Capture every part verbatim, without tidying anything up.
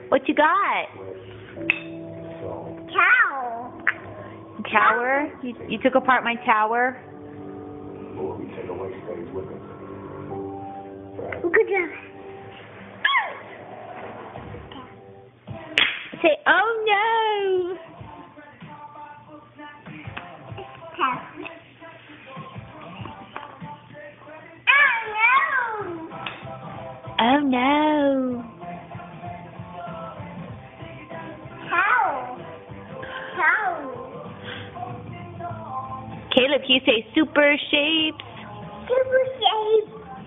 What you got? Cow. Tower? You, you took apart my tower? Good job. Say, oh no! Cow. Oh no! Cow. Cow. Caleb, you say super shapes? Super shape.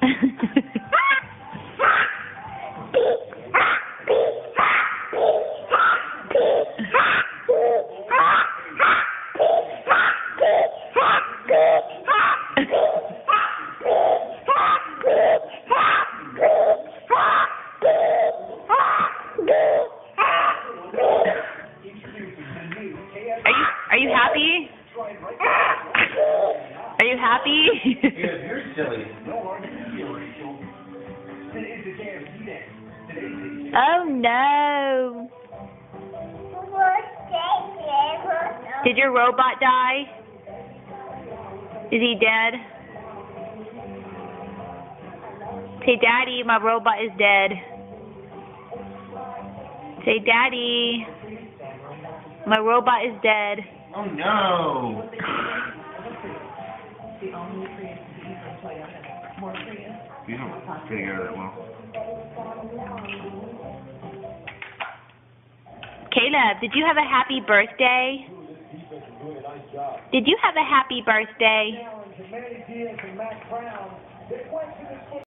Are you are you happy? Are you happy? You're silly. Oh no! Did your robot die? Is he dead? Say, Daddy, my robot is dead. Say, Daddy, my robot is dead. Oh no! You don't figure out that well. Caleb, did you have a happy birthday? Did you have a happy birthday?